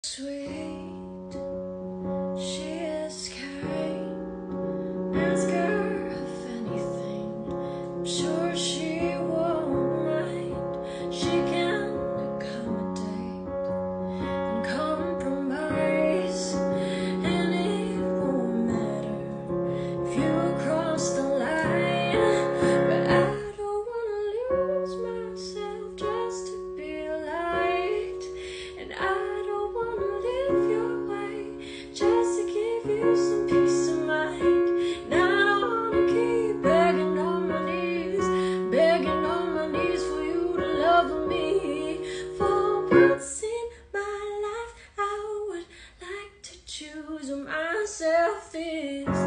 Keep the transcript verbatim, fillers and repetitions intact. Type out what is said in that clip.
Sweet, she is kind. Ask her if anything, I'm sure she won't mind. She can accommodate and compromise, and it won't matter if you cross the line. But I don't wanna lose myself just to be liked, and I some peace of mind. Now I don't wanna keep begging on my knees, begging on my knees for you to love me. For once in my life, I would like to choose myself this